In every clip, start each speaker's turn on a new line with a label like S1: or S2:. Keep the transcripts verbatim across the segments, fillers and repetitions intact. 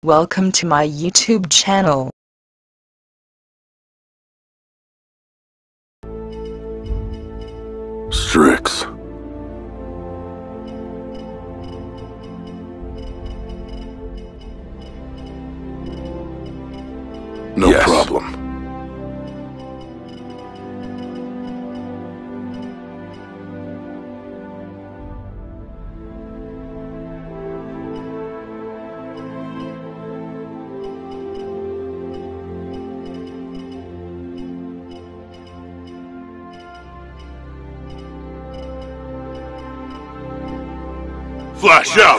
S1: Welcome to my YouTube channel.
S2: Strix. No
S3: Yes.
S2: problem.
S3: Flash out!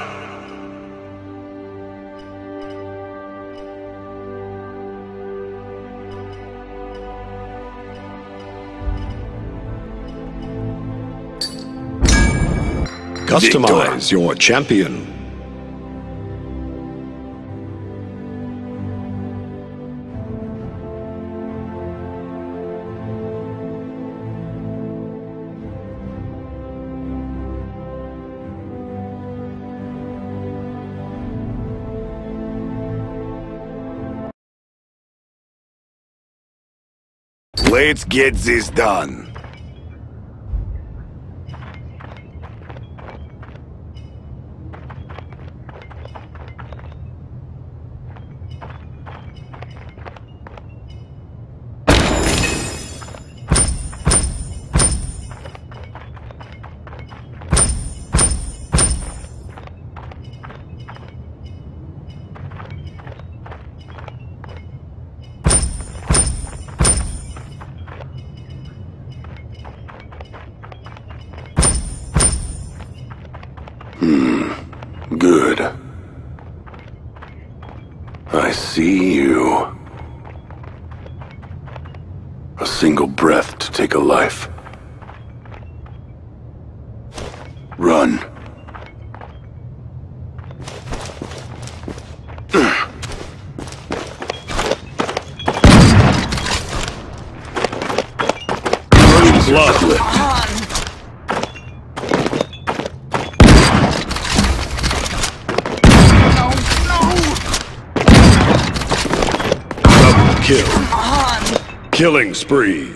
S4: Customize your champion.
S2: Let's get this done. Hmm. Good. I see you. A single breath to take a life. Run.
S4: Blood. Kill. Killing spree.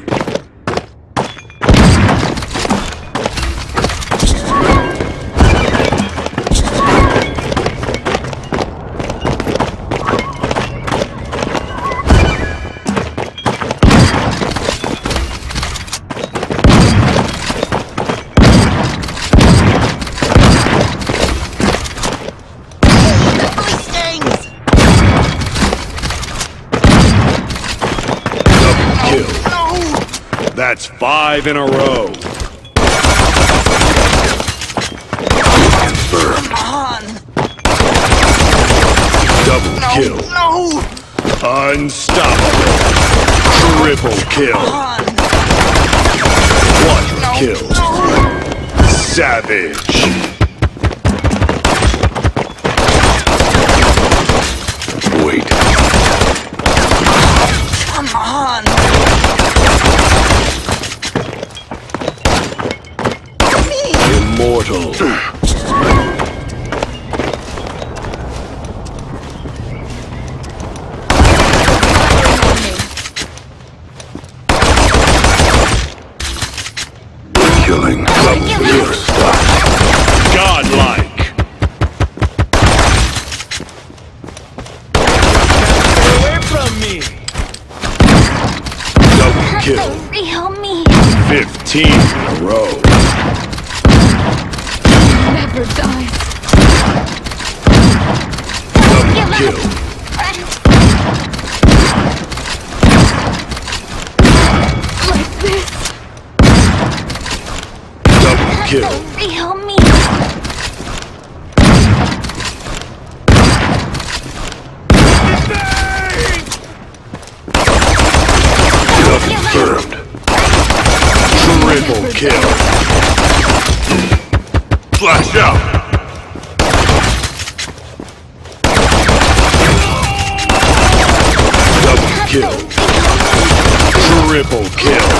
S4: That's five in a row.
S2: Confirmed.
S4: Double kill.
S5: No!
S4: Unstoppable. Triple kill. Quadra kill. Savage.
S2: Wait.
S5: Come on!
S4: Immortal.
S2: Killing. Double kill.
S4: Godlike.
S5: Away from me!
S4: Double kill.
S6: Help me!
S4: Fifteen in a row.
S6: Never dies.
S4: Double
S6: Give
S4: kill.
S6: up. Like this.
S4: Double kill.
S6: Help me!
S2: Confirmed.
S4: Triple kill.
S3: Flash out!
S4: Double kill. Triple kill.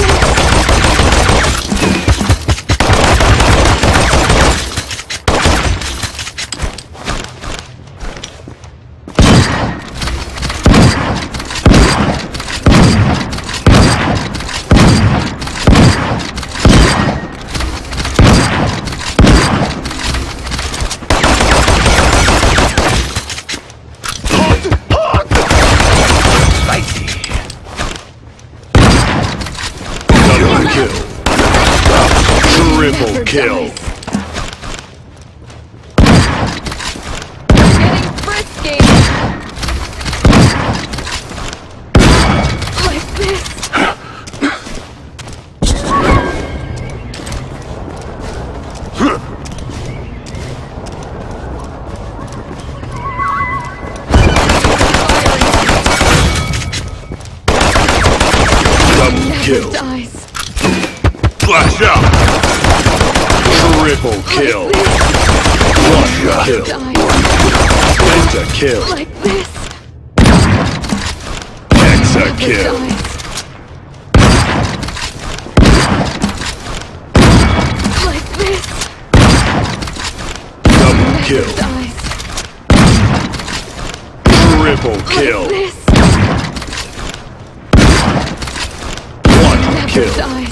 S4: kill. Triple
S6: Never
S4: kill.
S6: dies. Getting frisky. Like this.
S4: Double
S6: Never
S4: kill.
S6: dies.
S3: Flash out!
S4: Triple kill. One kill.
S6: Dies.
S4: Penta kill.
S6: Like this.
S4: Hexa
S6: Never
S4: kill.
S6: dies. Like this.
S4: Double
S6: Never
S4: kill.
S6: dies.
S4: Triple kill.
S6: Like this.
S4: One
S6: Never
S4: kill.
S6: dies.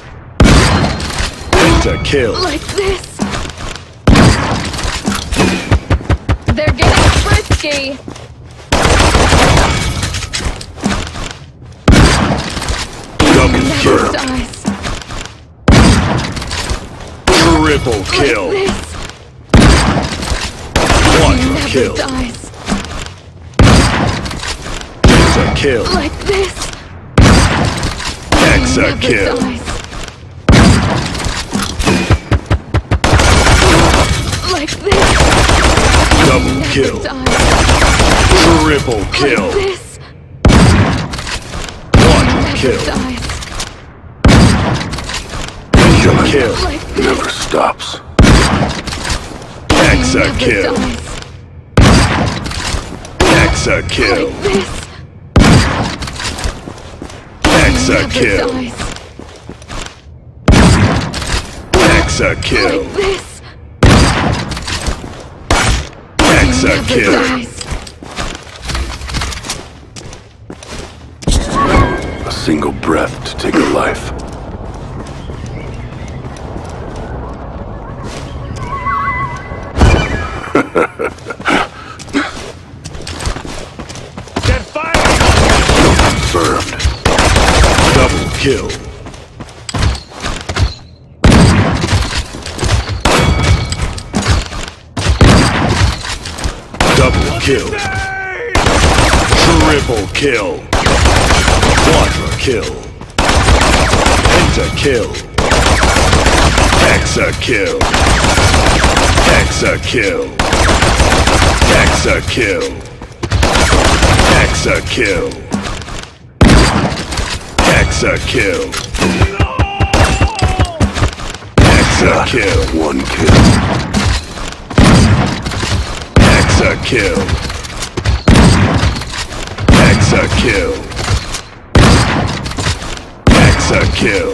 S4: Penta kill.
S6: Like this. They're getting frisky.
S4: Double
S6: Never
S4: kill.
S6: dies.
S4: Triple
S6: Like
S4: kill.
S6: this.
S4: One
S6: Never
S4: kill.
S6: dies.
S4: Penta kill.
S6: Like this.
S4: Hexa
S6: Never
S4: kill.
S6: dies. Like this.
S4: Double
S6: Never
S4: kill.
S6: dies.
S4: Triple kill.
S6: Like this.
S4: One
S6: Never
S4: kill.
S6: dies.
S4: Penta kill.
S6: Like this.
S2: Never stops.
S4: Hexa
S6: Never
S4: kill.
S6: dies.
S4: Hexa kill.
S6: Like this.
S4: Hexa
S6: Never
S4: kill.
S6: dies.
S4: Hexa kill.
S6: Like this.
S4: Hexa
S6: Never
S4: kill.
S6: dies.
S2: A single breath to take a life.
S3: Get fire!
S2: Served.
S4: Double kill. Double kill. Triple kill. Quadra kill. Penta kill. Hexa kill. Hexa kill. Hexa kill. Hexa kill. Hexa kill. Hexa kill.
S2: One kill.
S4: Hexa kill. Hexa kill. Hexa kill.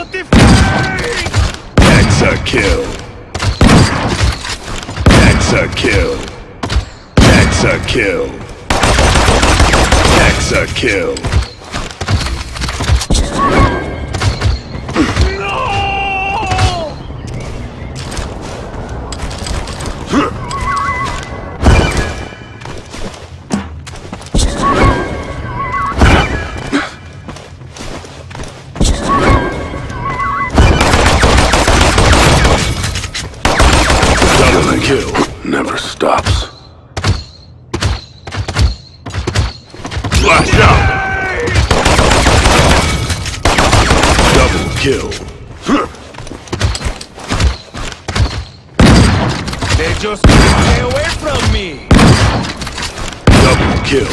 S4: Hexa kill. Hexa kill. Hexa kill. Hexa kill. Double kill.
S2: Never stops.
S3: Flash out!
S4: Double kill.
S5: They just stay away from me.
S4: Double kill.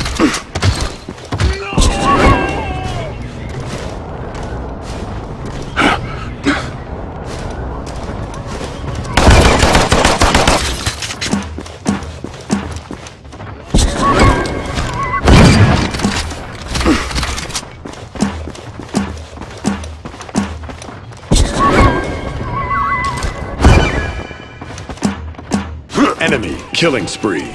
S4: Enemy killing spree.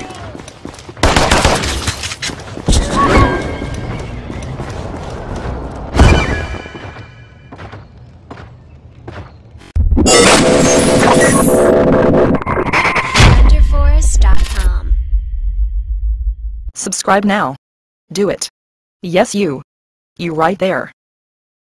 S7: Wonderforest dot com.
S1: Subscribe now. Do it. Yes, you. You right there.